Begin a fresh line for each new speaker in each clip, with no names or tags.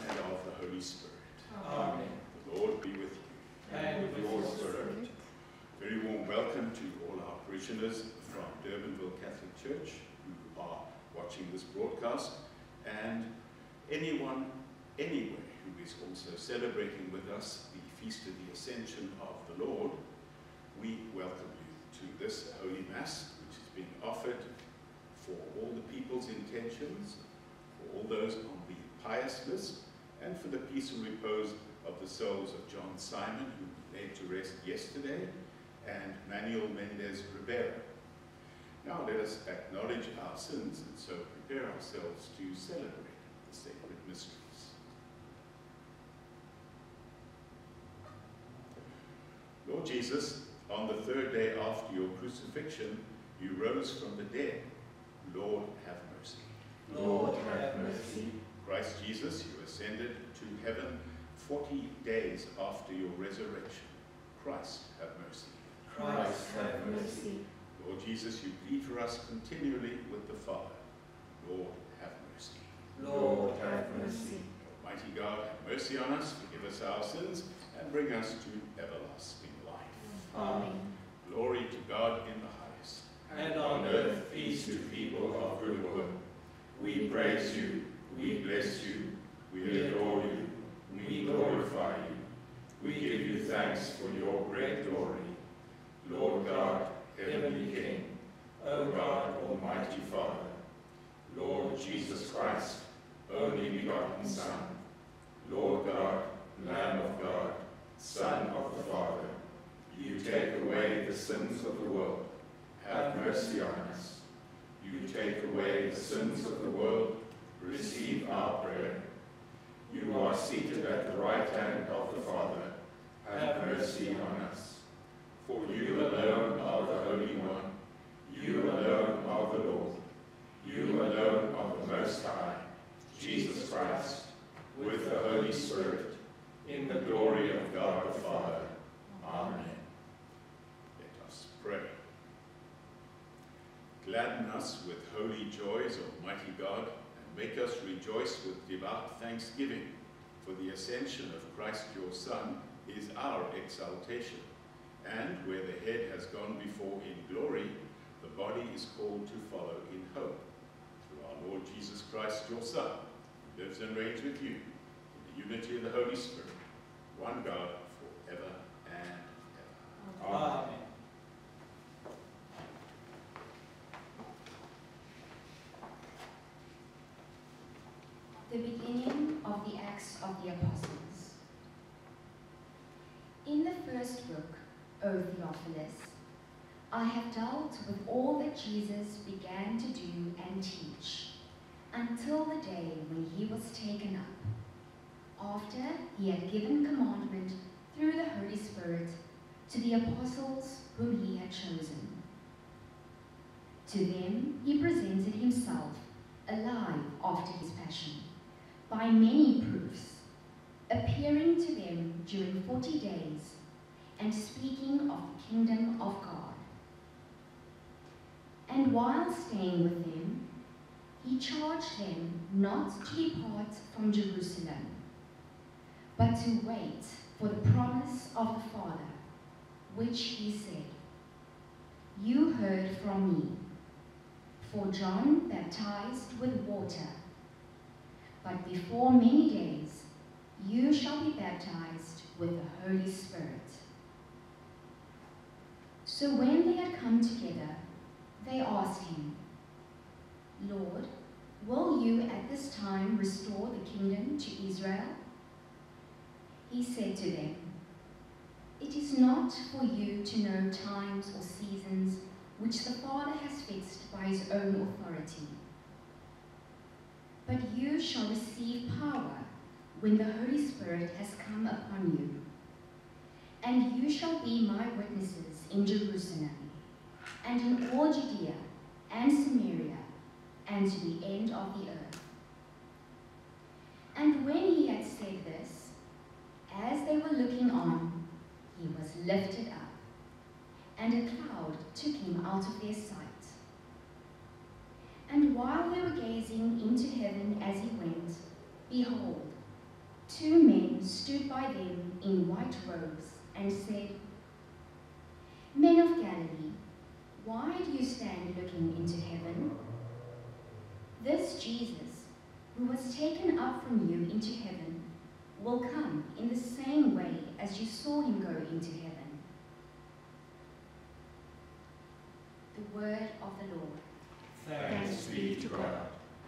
and of the Holy Spirit.
Amen.
The Lord be with you.
And with your spirit.
Very warm welcome to all our parishioners from Durbanville Catholic Church who are watching this broadcast, and anyone, anywhere who is also celebrating with us the Feast of the Ascension of the Lord. We welcome you to this Holy Mass, which is being offered for all the people's intentions, for all those on the pious list, and for the peace and repose of the souls of John Simon, who we laid to rest yesterday, and Manuel Mendez Rivera. Now let us acknowledge our sins and so prepare ourselves to celebrate the sacred mysteries. Lord Jesus, on the third day after your crucifixion, you rose from the dead. Lord, have mercy.
Lord, have mercy.
Christ Jesus, you ascended to heaven 40 days after your resurrection. Christ, have mercy.
Christ, have mercy.
Lord Jesus, you plead for us continually with the Father. Lord, have mercy.
Lord, have mercy.
Almighty God, have mercy on us, forgive us our sins, and bring us to everlasting life.
Amen.
Glory to God in the highest.
And on earth peace to people of good will. We praise you, we bless you, we adore you, we glorify you. We give you thanks for your great glory. Lord God, heavenly King, O God, almighty Father, Lord Jesus Christ, only begotten Son, Lord God, Lamb of God, Son of the Father, you take away the sins of the world. Have mercy on us. You take away the sins of the world. Receive our prayer. You are seated at the right hand of the Father. Have mercy on us. For you alone are the Holy One. You alone are the Lord. You alone are the Most High, Jesus Christ, with the Holy Spirit, in the glory of God the Father. Amen.
Let us pray. Gladden us with holy joys, Almighty God, and make us rejoice with devout thanksgiving, for the ascension of Christ your Son is our exaltation. And where the head has gone before in glory, the body is called to follow in hope. Through our Lord Jesus Christ, your Son, who lives and reigns with you in the unity of the Holy Spirit, one God, forever and ever.
Amen.
The beginning of the Acts of the Apostles. In the first book, O Theophilus, I have dealt with all that Jesus began to do and teach, until the day when he was taken up, after he had given commandment through the Holy Spirit to the apostles whom he had chosen. To them he presented himself alive after his passion, by many proofs, appearing to them during 40 days, and speaking of the kingdom of God. And while staying with them, he charged them not to depart from Jerusalem, but to wait for the promise of the Father, which he said, "You heard from me, for John baptized with water, but before many days you shall be baptized with the Holy Spirit." So when they had come together, they asked him, "Lord, will you at this time restore the kingdom to Israel?" He said to them, "It is not for you to know times or seasons which the Father has fixed by his own authority. But you shall receive power when the Holy Spirit has come upon you. And you shall be my witnesses in Jerusalem, and in all Judea and Samaria, and to the end of the earth." And when he had said this, as they were looking on, he was lifted up, and a cloud took him out of their sight. And while they were gazing into heaven as he went, behold, 2 men stood by them in white robes and said, Men of Galilee, why do you stand looking into heaven? This Jesus, who was taken up from you into heaven, will come in the same way as you saw him go into heaven. The word of the Lord.
Thanks be to God.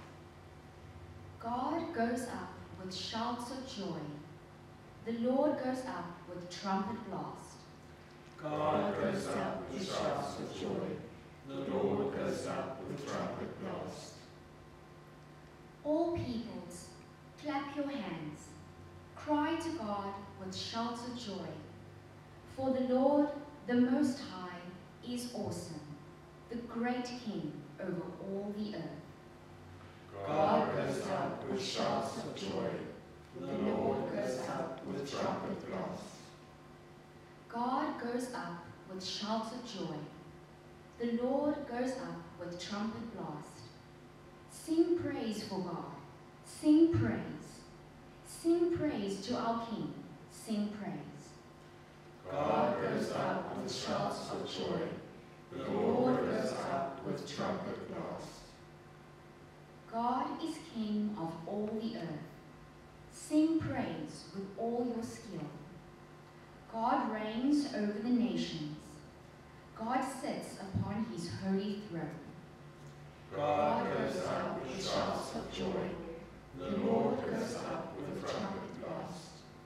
God goes up with shouts of joy. The Lord goes up with trumpet blast.
God goes up with shouts of joy. The Lord goes up with trumpet blast.
All peoples, clap your hands. Cry to God with shouts of joy. For the Lord, the Most High, is awesome, the great King over all the earth.
God goes up with shouts of joy. The Lord goes up with trumpet blast.
God goes up with shouts of joy. The Lord goes up with trumpet blast. Sing praise for God. Sing praise. Sing praise to our King. Sing praise.
God goes up with shouts of joy. The Lord goes up with trumpet blast.
God is King of all the earth. Sing praise with all your skill. God reigns over the nations. God sits upon his holy throne.
God goes up with shouts of joy. The Lord goes up with trumpet blast.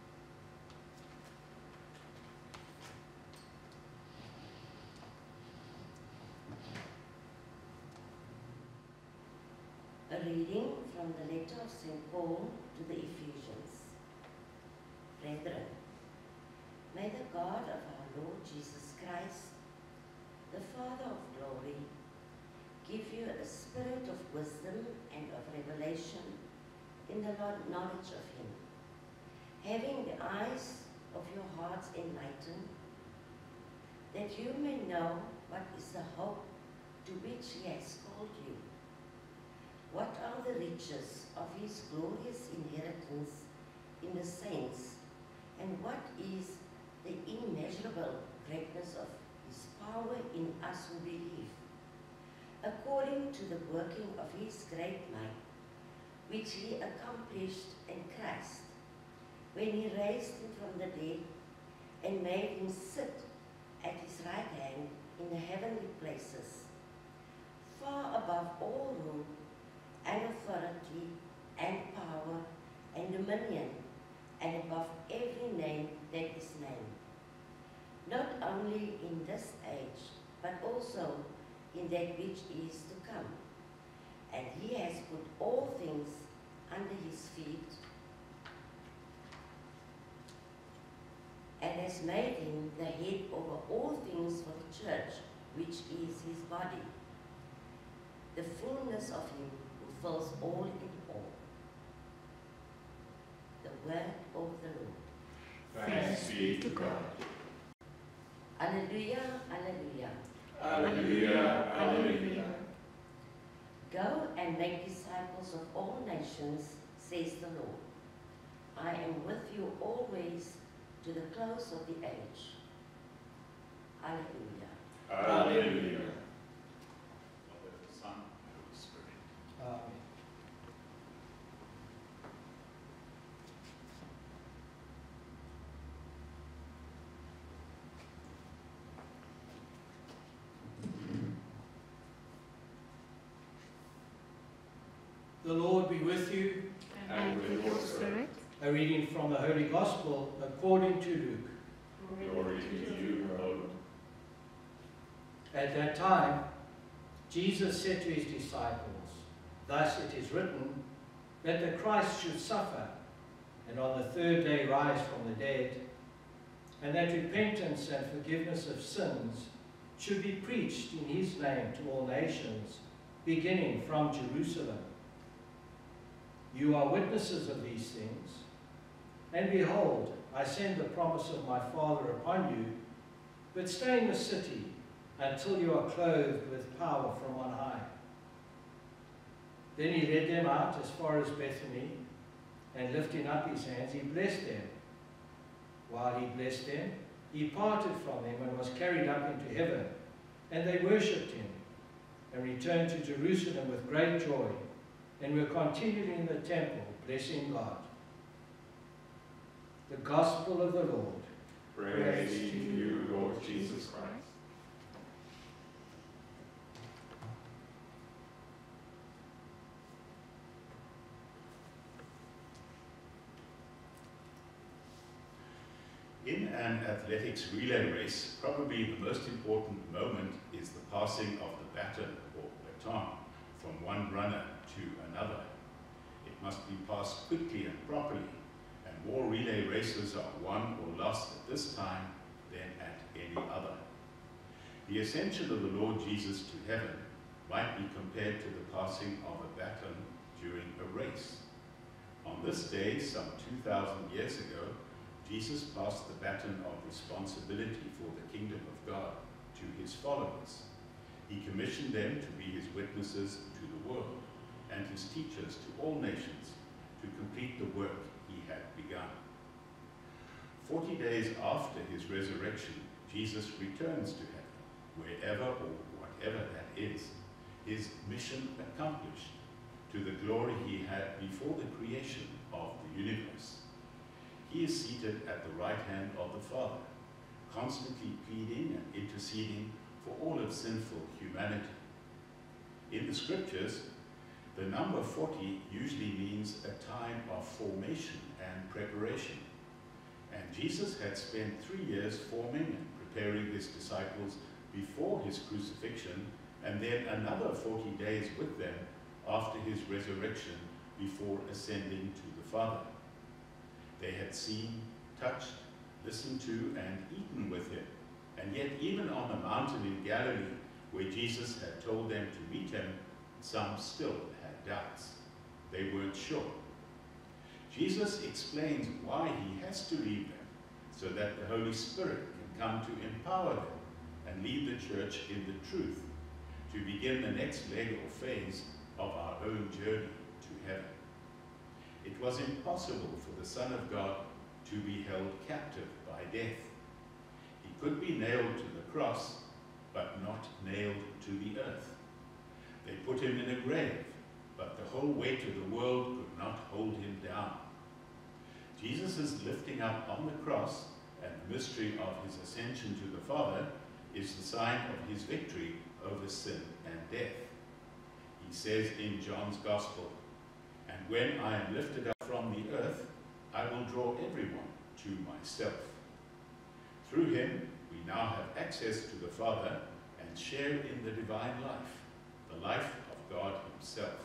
A reading from the letter of St. Paul to the Ephesians. Brethren, may the God of our Lord Jesus Christ, the Father of glory, give you a spirit of wisdom and of revelation in the knowledge of him, having the eyes of your hearts enlightened, that you may know what is the hope to which he has called you, what are the riches of his glorious inheritance in the saints, and what is the immeasurable greatness of his power in us who believe, according to the working of his great might, which he accomplished in Christ, when he raised him from the dead and made him sit at his right hand in the heavenly places, far above all rule and authority and power and dominion, and above every name that is named, not only in this age, but also in that which is to come. And he has put all things under his feet, and has made him the head over all things for the church, which is his body, the fullness of him who fills all in all. The word of the Lord.
Thanks be to God.
Alleluia, alleluia.
Alleluia, alleluia.
Go and make disciples of all nations, says the Lord. I am with you always to the close of the age. Alleluia.
Alleluia.
Father, Son, and Holy Spirit.
Amen. The Lord be with you.
And with your spirit.
A reading from the Holy Gospel according to Luke.
Glory to you, O Lord.
At that time, Jesus said to his disciples, Thus it is written, that the Christ should suffer, and on the third day rise from the dead, and that repentance and forgiveness of sins should be preached in his name to all nations, beginning from Jerusalem. You are witnesses of these things, and behold, I send the promise of my Father upon you, but stay in the city until you are clothed with power from on high. Then he led them out as far as Bethany, and lifting up his hands, he blessed them. While he blessed them, he parted from them and was carried up into heaven, and they worshipped him, and returned to Jerusalem with great joy, and were continually in the temple, blessing God. The Gospel of the Lord.
Praise be to you, Lord Jesus Christ.
In an athletics relay race, probably the most important moment is the passing of the baton or baton from one runner to another. It must be passed quickly and properly, and more relay races are won or lost at this time than at any other. The ascension of the Lord Jesus to heaven might be compared to the passing of a baton during a race. On this day, some 2,000 years ago, Jesus passed the baton of responsibility for the kingdom of God to his followers. He commissioned them to be his witnesses to the world and his teachers to all nations to complete the work he had begun. 40 days after his resurrection, Jesus returns to heaven, wherever or whatever that is, his mission accomplished, to the glory he had before the creation of the universe. He is seated at the right hand of the Father, constantly pleading and interceding for all of sinful humanity. In the scriptures, the number 40 usually means a time of formation and preparation. And Jesus had spent 3 years forming and preparing his disciples before his crucifixion, and then another 40 days with them after his resurrection before ascending to the Father. They had seen, touched, listened to, and eaten with him. And yet, even on the mountain in Galilee, where Jesus had told them to meet him, some still had doubts. They weren't sure. Jesus explains why he has to leave them, so that the Holy Spirit can come to empower them and lead the church in the truth, to begin the next leg or phase of our own journey to heaven. It was impossible for the Son of God to be held captive by death. He could be nailed to the cross, but not nailed to the earth. They put him in a grave, but the whole weight of the world could not hold him down. Jesus' lifting up on the cross and the mystery of his ascension to the Father is the sign of his victory over sin and death. He says in John's Gospel, "And when I am lifted up from the earth, I will draw everyone to myself." Through him, we now have access to the Father and share in the divine life, the life of God himself.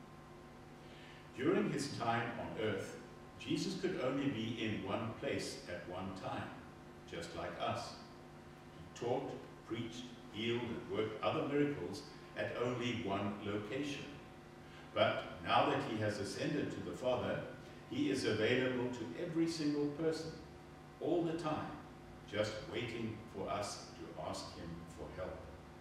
During his time on earth, Jesus could only be in one place at one time, just like us. He taught, preached, healed, and worked other miracles at only one location. But now that he has ascended to the Father, he is available to every single person, all the time, just waiting for us to ask him for help.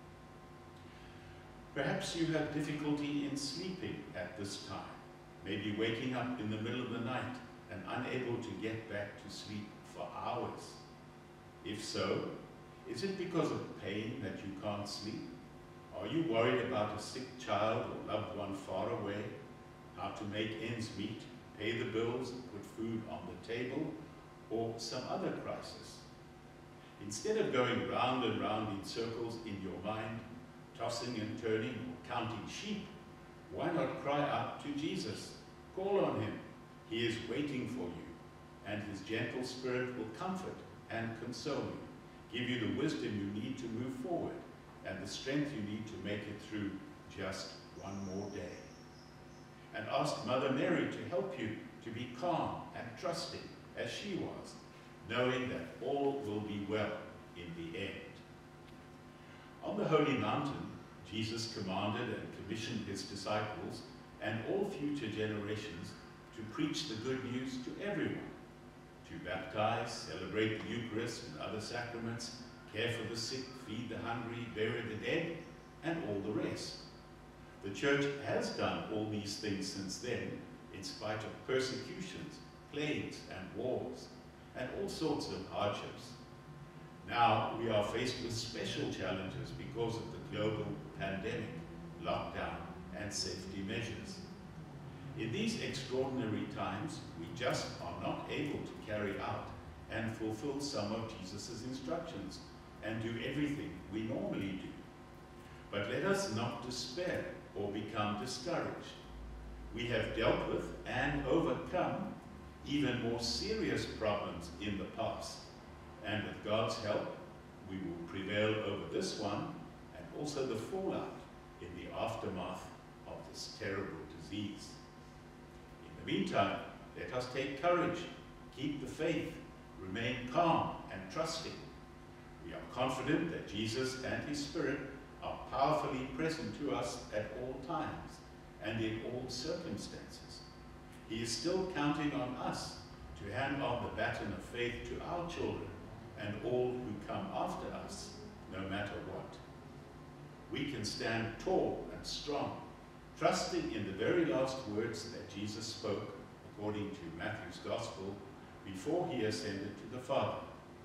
Perhaps you have difficulty in sleeping at this time, maybe waking up in the middle of the night and unable to get back to sleep for hours. If so, is it because of pain that you can't sleep? Are you worried about a sick child or loved one far away? How to make ends meet, pay the bills, and put food on the table, or some other crisis? Instead of going round and round in circles in your mind, tossing and turning or counting sheep, why not cry out to Jesus? Call on him. He is waiting for you, and his gentle spirit will comfort and console you, give you the wisdom you need to move forward, and the strength you need to make it through just one more day. And ask Mother Mary to help you to be calm and trusting as she was, knowing that all will be well in the end. On the Holy Mountain, Jesus commanded and commissioned his disciples and all future generations to preach the good news to everyone, to baptize, celebrate the Eucharist and other sacraments, care for the sick, feed the hungry, bury the dead, and all the rest. The Church has done all these things since then in spite of persecutions, plagues and wars, and all sorts of hardships. Now we are faced with special challenges because of the global pandemic, lockdown, and safety measures. In these extraordinary times, we just are not able to carry out and fulfill some of Jesus' instructions and do everything we normally do. But let us not despair or become discouraged. We have dealt with and overcome even more serious problems in the past, and with God's help, we will prevail over this one and also the fallout in the aftermath of this terrible disease. In the meantime, let us take courage, keep the faith, remain calm and trusting. We are confident that Jesus and his Spirit are powerfully present to us at all times and in all circumstances. He is still counting on us to hand on the baton of faith to our children and all who come after us, no matter what. We can stand tall and strong, trusting in the very last words that Jesus spoke, according to Matthew's Gospel, before he ascended to the Father.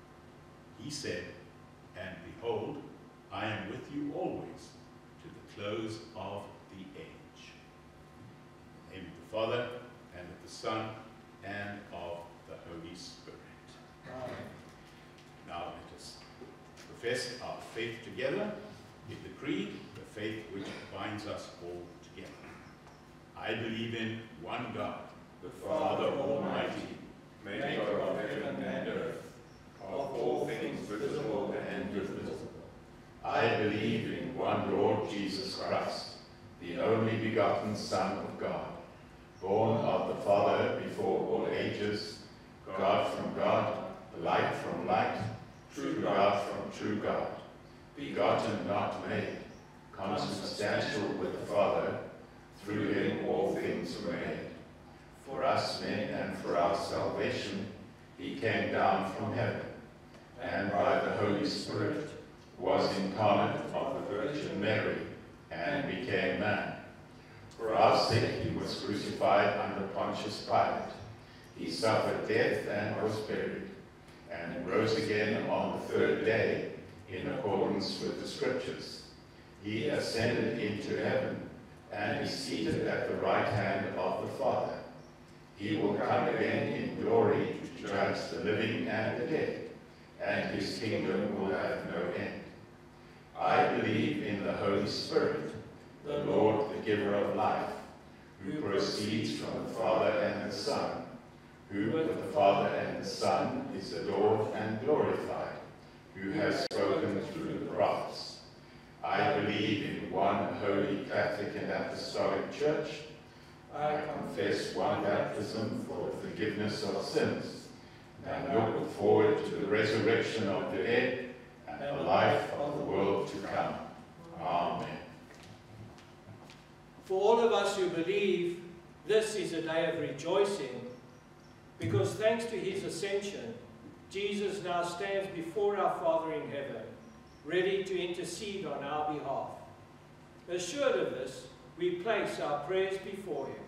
He said, "And behold, I am with you always, to the close of the age." In the name of the Father, and of the Son, and of the Holy Spirit. Amen. Now let us profess our faith together in the Creed, the faith which binds us all together. I believe in one God,
the Father Almighty, maker of heaven and earth, of all things visible and invisible.
I believe in one Lord Jesus Christ, the only begotten Son of God, born of the Father before all ages, God from God, light from light, true God from true God, begotten, not made, consubstantial with the Father, through him all things were made. For us men and for our salvation, he came down from heaven, and by the Holy Spirit was incarnate of the Virgin Mary, and became man. For our sake he was crucified under Pontius Pilate. He suffered death and was buried, and rose again on the third day, in accordance with the Scriptures. He ascended into heaven, and is seated at the right hand of the Father. He will come again in glory to judge the living and the dead, and his kingdom will have no end. I believe in the Holy Spirit, the Lord, the giver of life, who proceeds from the Father and the Son, who with the Father and the Son is adored and glorified, who has spoken through the prophets. I believe in one holy Catholic and Apostolic Church. I confess one baptism for the forgiveness of sins, and look forward to the resurrection of the dead and the life of the world to come. Amen.
For all of us who believe, this is a day of rejoicing, because thanks to his ascension, Jesus now stands before our Father in heaven, ready to intercede on our behalf. Assured of this, we place our prayers before him.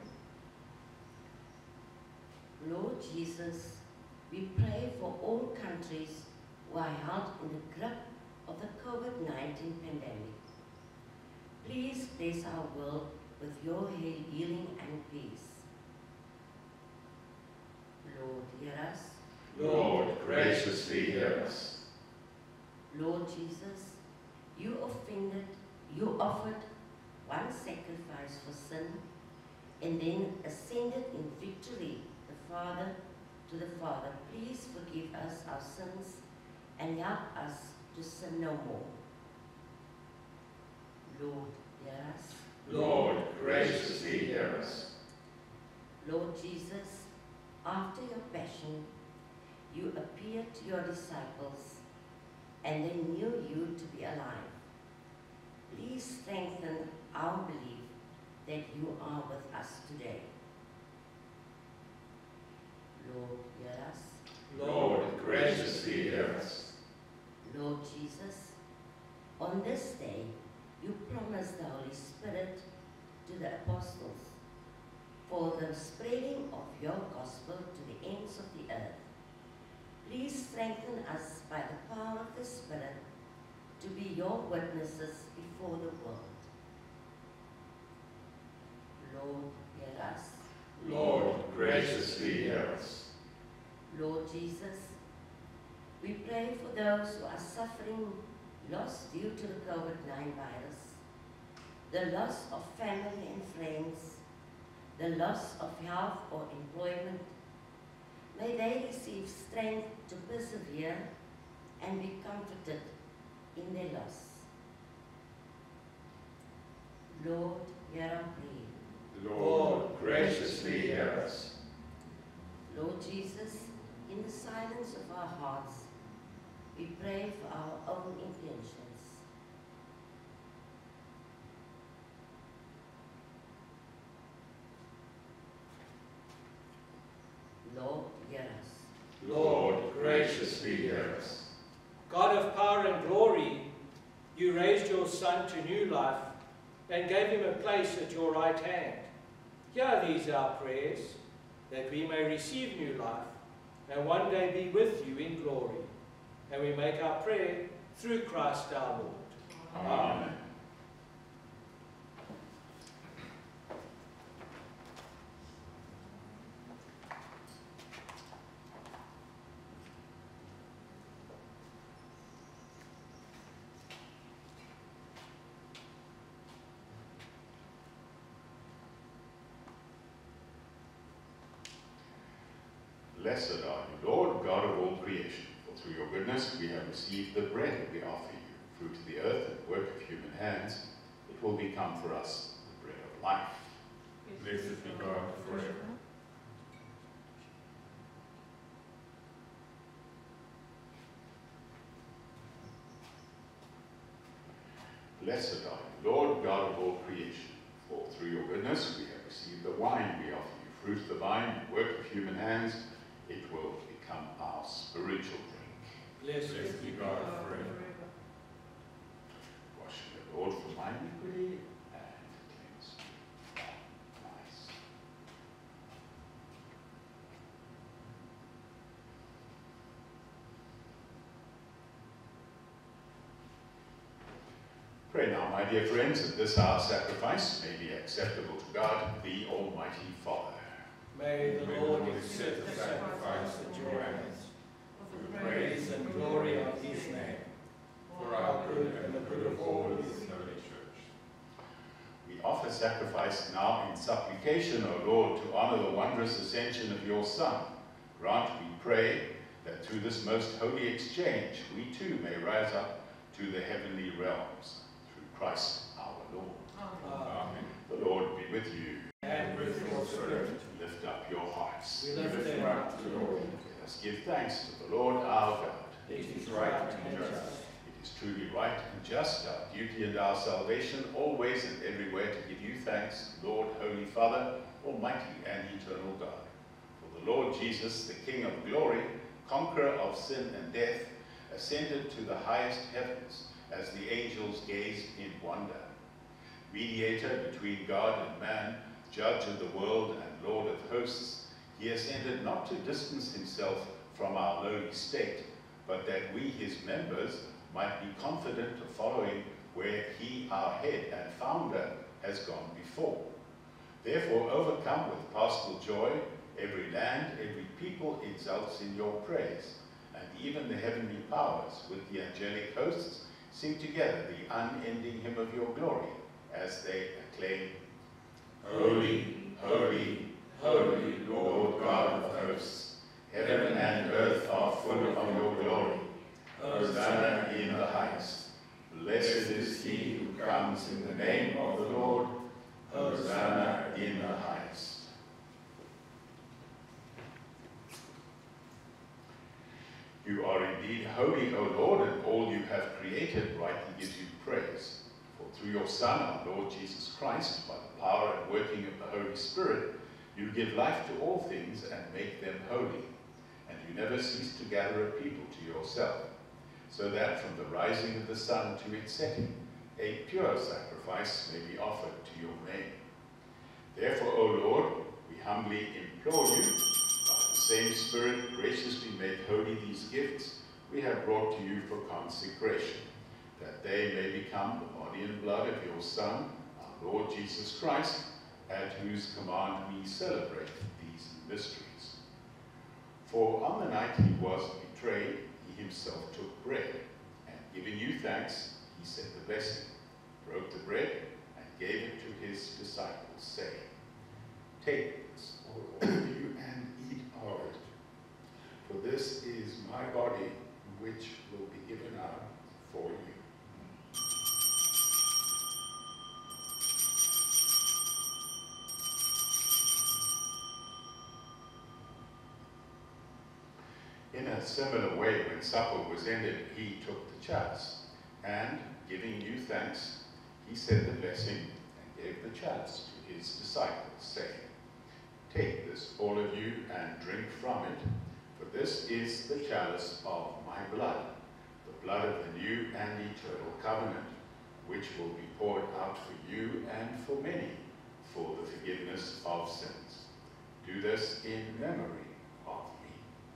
Lord Jesus, we pray for all countries who are held in the grip of the COVID-19 pandemic. Please bless our world with your healing and peace. Lord, hear us.
Lord, graciously hear us.
Lord Jesus, you offered one sacrifice for sin, and then ascended in victory to the Father. Please forgive us our sins and help us to sin no more. Lord, hear us.
Lord, graciously hear us.
Lord Jesus, after your passion, you appeared to your disciples, and they knew you to be alive. Please strengthen our belief that you are with us today. Lord, hear us.
Lord, graciously hear us.
Lord Jesus, on this day, you promised the Holy Spirit to the apostles. for the spreading of your gospel to the ends of the earth. Please strengthen us by the power of the Spirit to be your witnesses before the world. Lord, hear us.
Lord, graciously hear us.
Lord Jesus, we pray for those who are suffering loss due to the COVID-19 virus, the loss of family and friends, the loss of health or employment. May they receive strength to persevere and be comforted in their loss. Lord, hear our prayer.
Lord, graciously hear us.
Lord Jesus, in the silence of our hearts, we pray for our own intentions. Lord, hear us.
Lord, graciously hear us.
God of power and glory, you raised your Son to new life and gave him a place at your right hand. Hear these our prayers, that we may receive new life and one day be with you in glory. And we make our prayer through Christ our Lord.
Amen. Blessed are you, Lord, God of all creation, for through your goodness we have received the bread we offer you, fruit of the earth and work of human hands. It will become for us the bread of life.
Blessed be God forever.
Blessed are you, Lord, God of all creation, for through your goodness we have received the wine we offer you, fruit of the vine and work of human hands. It will become our spiritual drink.
Blessed be God forever.
Wash me, Lord, from my iniquity and cleanse me. Nice. Pray now, my dear friends, that this our sacrifice may be acceptable to God, the Almighty Father.
May the Lord accept the sacrifice at your hands, for the praise and glory of his name,
For our good and the good of all his holy church.
We offer sacrifice now in supplication, O Lord, to honor the wondrous ascension of your Son. Grant, we pray, that through this most holy exchange, we too may rise up to the heavenly realms. Through Christ our Lord.
Amen.
The Lord be with you.
and with your spirit.
Lift up your hearts.
We lift them up to the Lord.
Let us give thanks to the Lord our God.
It is right and just.
It is truly right and just, our duty and our salvation, always and everywhere to give you thanks, Lord, Holy Father, Almighty and eternal God. For the Lord Jesus, the King of glory, conqueror of sin and death, ascended to the highest heavens as the angels gazed in wonder. Mediator between God and man, judge of the world and Lord of hosts, he ascended not to distance himself from our lowly state, but that we, his members, might be confident of following where he, our head and founder, has gone before. Therefore, overcome with paschal joy, every land, every people exults in your praise, and even the heavenly powers with the angelic hosts sing together the unending hymn of your glory as they acclaim, Holy, holy, holy, Lord God of hosts, heaven and earth are full of your glory. Hosanna in the highest. Blessed is he who comes in the name of the Lord. Hosanna in the highest. You are indeed holy, O Lord, and all you have created rightly gives you praise. For through your Son, our Lord Jesus Christ, by the power and working of the Holy Spirit, you give life to all things and make them holy. And you never cease to gather a people to yourself, so that from the rising of the sun to its setting, a pure sacrifice may be offered to your name. Therefore, O Lord,
humbly implore you, by the same Spirit, graciously make holy these gifts we have brought to you for consecration, that they may become the body and blood of your Son, our Lord Jesus Christ, at whose command we celebrate these mysteries. For on the night he was betrayed, he himself took bread, and giving you thanks, he said the blessing, broke the bread, and gave it to his disciples, saying, "Take this, all of you, and eat of it. For this is my body, which will be given out for you." In a similar way, when supper was ended, he took the chalice, and, giving you thanks, he said the blessing, and gave the chalice to his disciples, saying, "Take this, all of you, and drink from it, for this is the chalice of my blood, the blood of the new and eternal covenant, which will be poured out for you and for many, for the forgiveness of sins. Do this in memory of me."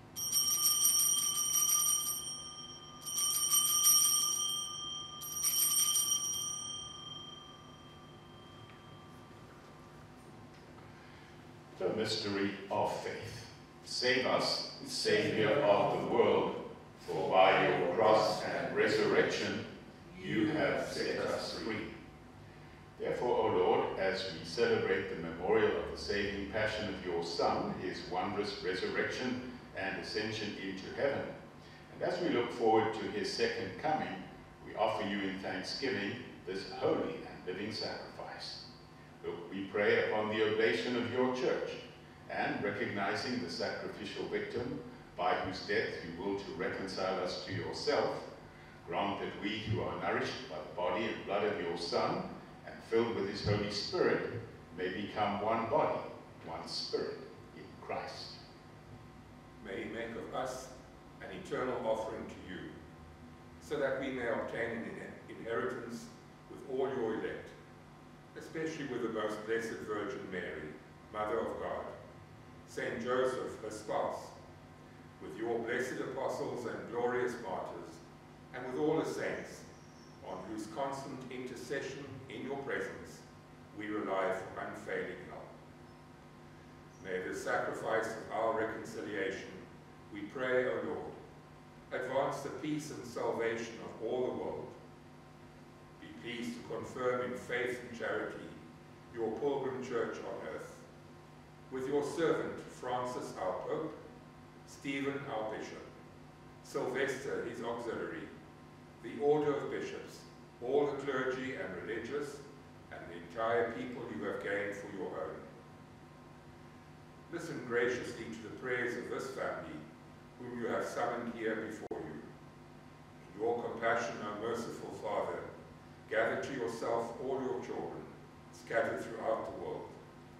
The mystery of faith. Save us, Saviour of the world, for by your cross and resurrection you have set us free. Therefore, O Lord, as we celebrate the memorial of the saving passion of your Son, his wondrous resurrection and ascension into heaven, and as we look forward to his second coming, we offer you in thanksgiving this holy and living sacrifice. Look, we pray upon the oblation of your church, and recognizing the sacrificial victim by whose death you will to reconcile us to yourself, grant that we who are nourished by the body and blood of your Son and filled with his Holy Spirit may become one body, one spirit in Christ.
May he make of us an eternal offering to you, so that we may obtain an inheritance with all your elect, especially with the most blessed Virgin Mary, Mother of God, Saint Joseph, her spouse, with your blessed apostles and glorious martyrs, and with all the saints, on whose constant intercession in your presence we rely for unfailing help. May the sacrifice of our reconciliation, we pray, O Lord, advance the peace and salvation of all the world. Be pleased to confirm in faith and charity your pilgrim church on earth, with your servant Francis our Pope, Stephen our Bishop, Sylvester his auxiliary, the order of bishops, all the clergy and religious, and the entire people you have gained for your own. Listen graciously to the prayers of this family, whom you have summoned here before you. In your compassion, O merciful Father, gather to yourself all your children, scattered throughout the world.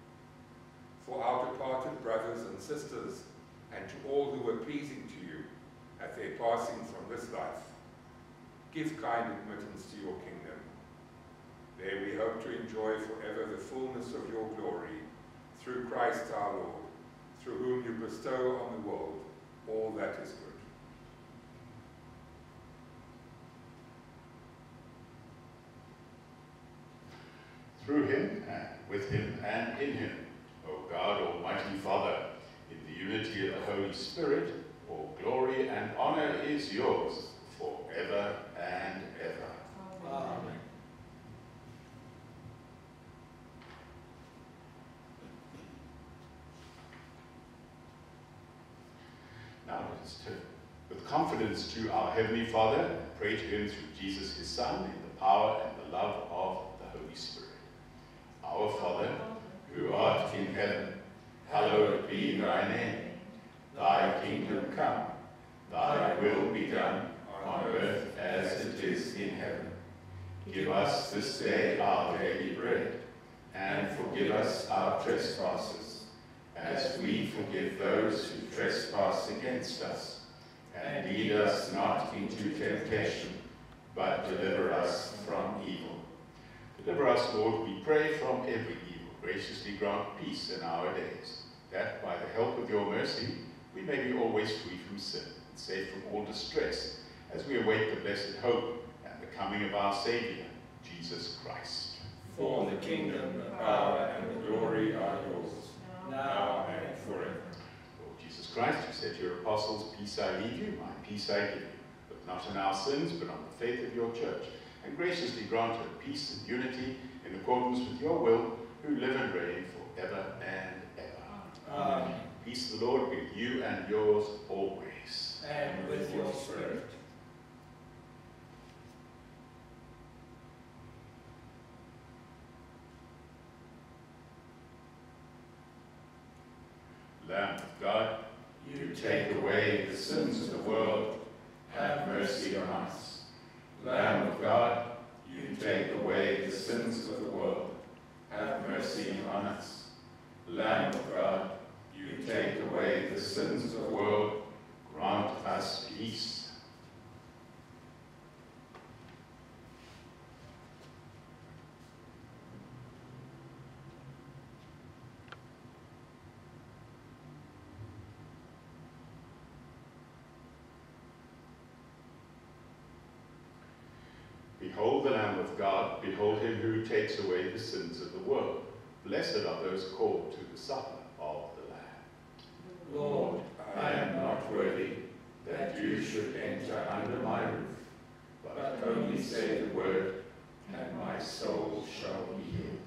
For our departed brothers and sisters, and to all who were pleasing to you at their passing from this life, give kind admittance to your kingdom. There we hope to enjoy forever the fullness of your glory, through Christ our Lord, through whom you bestow on the world all that is good.
Through him, and with him, and in him, O God, Almighty Father, in the unity of the Holy Spirit, all glory and honor is yours forever and ever.
Amen.
Now let us turn with confidence to our Heavenly Father and pray to him through Jesus his Son in the power and the love of the Holy Spirit. Our Father, who art in heaven, hallowed be thy name. Thy kingdom come, thy will be done on earth as it is in heaven. Give us this day our daily bread, and forgive us our trespasses, as we forgive those who trespass against us. And lead us not into temptation, but deliver us from evil. Deliver us, Lord, we pray, from every evil.
graciously grant peace in our days, that by the help of your mercy we may be always free from sin and safe from all distress, as we await the blessed hope and the coming of our Saviour, Jesus Christ.
For the kingdom, the power, and the glory are yours, now and forever.
Lord Jesus Christ, you said to your apostles, peace I leave you, my peace I give you. Look not on our sins, but on the faith of your church, and graciously grant her peace and unity in accordance with your will, who live and reign forever and ever.
Amen.
Peace of the Lord be with you and yours always.
And with your spirit.
Lamb of God,
You take away the sins of the world, have mercy on us. Lamb of God, you take away the sins of the world, have mercy on us. Lamb of God, you take away the sins of the world,
grant us peace. Behold the Lamb of God, behold him who takes away the sins of the world. Blessed are those called to the supper of the Lamb.
Lord, I am not worthy that you should enter under my roof, but only say the word, and my soul shall be healed.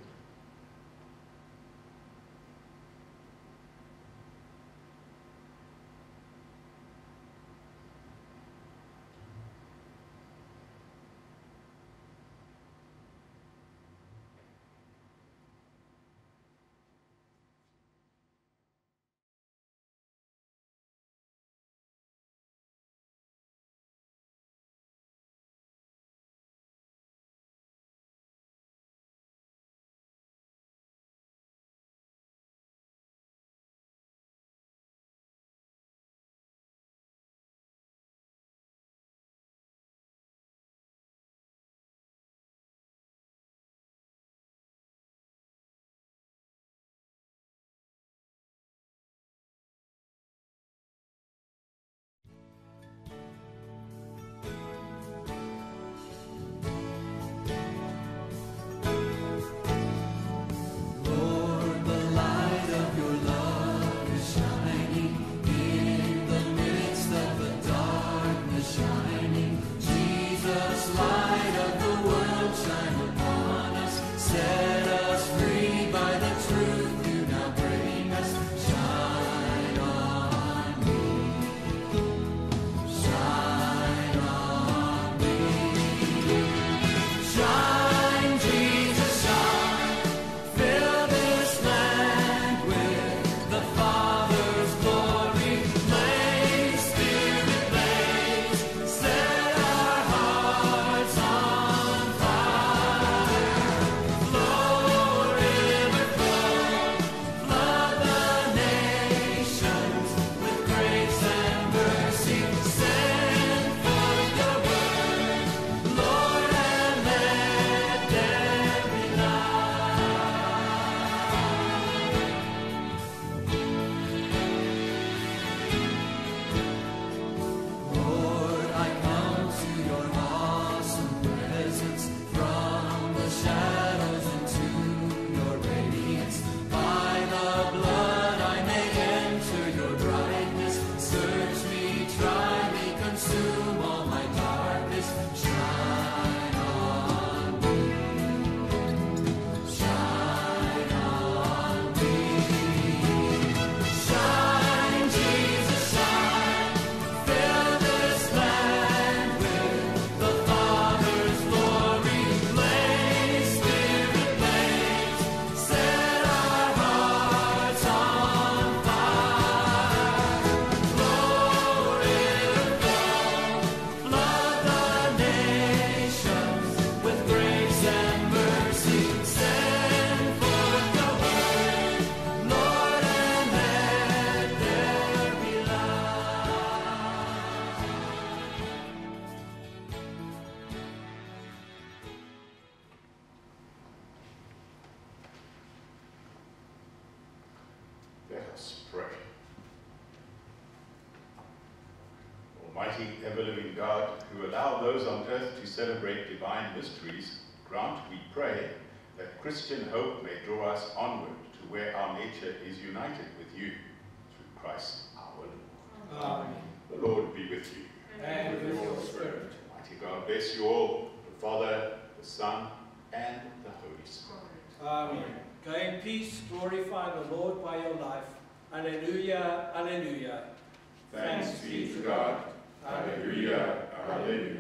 Almighty, ever-living God, who allow those on earth to celebrate divine mysteries, grant, we pray, that Christian hope may draw us onward to where our nature is united with you, through Christ our Lord.
Amen.
The Lord be with you.
And with your spirit.
Almighty God bless you all, the Father, the Son, and the Holy Spirit.
Amen. Go in peace, glorify the Lord by your life. Alleluia, alleluia.
Thanks be to God. Alleluia, alleluia.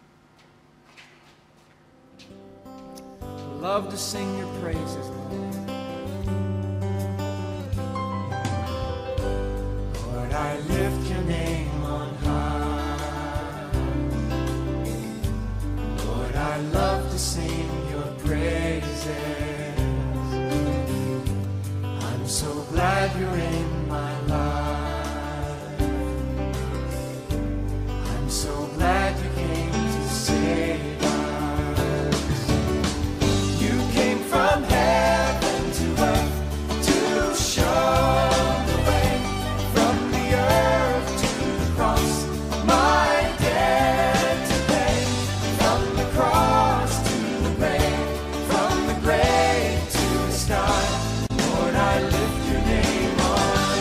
Love to sing your praises, Lord. Lord, I lift your name on high. Lord, I love to sing your praises. I'm so glad you're in my life. I'm so glad you came to save us. You came from heaven to earth to show the way, from the earth to the cross, my debt to pay, from the cross to the grave, from the grave to the sky. Lord, I lift your name on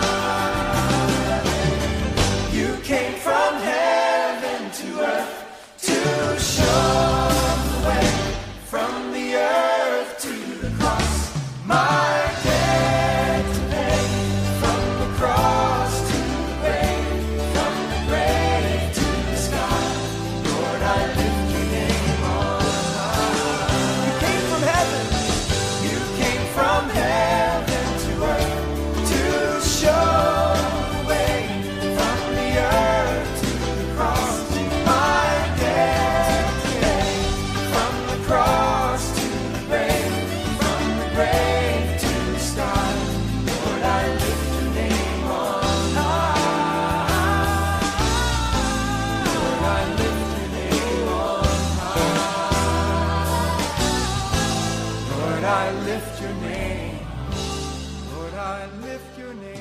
high. You came from heaven to earth to show the way, from the earth to the cross, my debt to pay, from the cross to the grave, from the grave to the sky. Lord, I lift your name on high. You came from heaven. You came from heaven to earth to show the way, from the earth to the cross, my debt to pay, from the cross to the grave, from the grave to the sky. Lord, I lift your name on high. Lord, I lift your name on high. Lord, I lift your name. Lord, I lift your name.